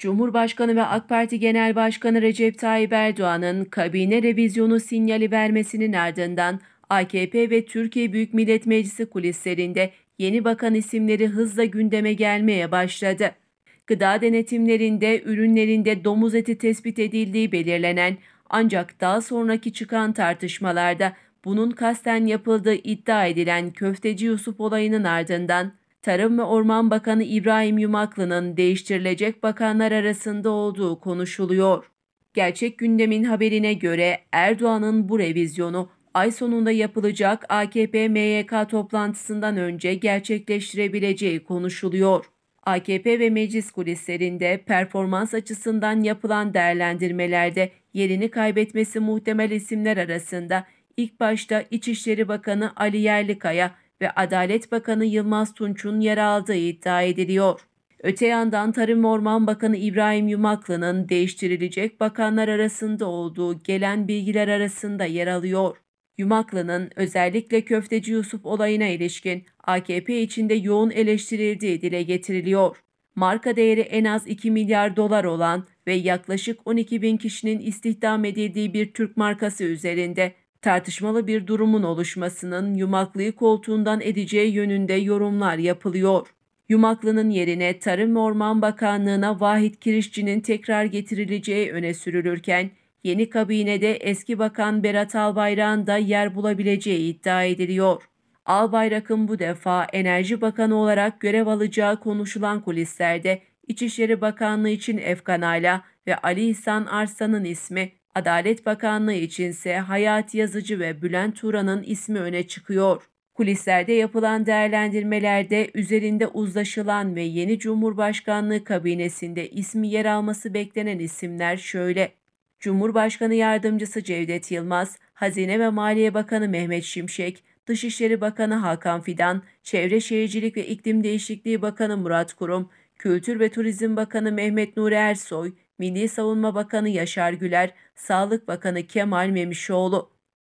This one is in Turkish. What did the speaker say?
Cumhurbaşkanı ve AK Parti Genel Başkanı Recep Tayyip Erdoğan'ın kabine revizyonu sinyali vermesinin ardından AKP ve Türkiye Büyük Millet Meclisi kulislerinde yeni bakan isimleri hızla gündeme gelmeye başladı. Gıda denetimlerinde ürünlerinde domuz eti tespit edildiği belirlenen ancak daha sonraki çıkan tartışmalarda bunun kasten yapıldığı iddia edilen Köfteci Yusuf olayının ardından Tarım ve Orman Bakanı İbrahim Yumaklı'nın değiştirilecek bakanlar arasında olduğu konuşuluyor. Gerçek gündemin haberine göre Erdoğan'ın bu revizyonu ay sonunda yapılacak AKP MYK toplantısından önce gerçekleştirebileceği konuşuluyor. AKP ve meclis kulislerinde performans açısından yapılan değerlendirmelerde yerini kaybetmesi muhtemel isimler arasında ilk başta İçişleri Bakanı Ali Yerlikaya ve Adalet Bakanı Yılmaz Tunç'un yer aldığı iddia ediliyor. Öte yandan Tarım ve Orman Bakanı İbrahim Yumaklı'nın değiştirilecek bakanlar arasında olduğu gelen bilgiler arasında yer alıyor. Yumaklı'nın özellikle Köfteci Yusuf olayına ilişkin AKP içinde yoğun eleştirildiği dile getiriliyor. Marka değeri en az 2 milyar dolar olan ve yaklaşık 12 bin kişinin istihdam edildiği bir Türk markası üzerinde tartışmalı bir durumun oluşmasının Yumaklı'yı koltuğundan edeceği yönünde yorumlar yapılıyor. Yumaklı'nın yerine Tarım ve Orman Bakanlığı'na Vahit Kirişçi'nin tekrar getirileceği öne sürülürken, yeni kabinede eski Bakan Berat Albayrak'ın da yer bulabileceği iddia ediliyor. Albayrak'ın bu defa Enerji Bakanı olarak görev alacağı konuşulan kulislerde İçişleri Bakanlığı için Efkan Ala ve Ali İhsan Arslan'ın ismi, Adalet Bakanlığı içinse Hayati Yazıcı ve Bülent Turan'ın ismi öne çıkıyor. Kulislerde yapılan değerlendirmelerde üzerinde uzlaşılan ve yeni Cumhurbaşkanlığı kabinesinde ismi yer alması beklenen isimler şöyle: Cumhurbaşkanı Yardımcısı Cevdet Yılmaz, Hazine ve Maliye Bakanı Mehmet Şimşek, Dışişleri Bakanı Hakan Fidan, Çevre Şehircilik ve İklim Değişikliği Bakanı Murat Kurum, Kültür ve Turizm Bakanı Mehmet Nuri Ersoy, Milli Savunma Bakanı Yaşar Güler, Sağlık Bakanı Kemal Memişoğlu.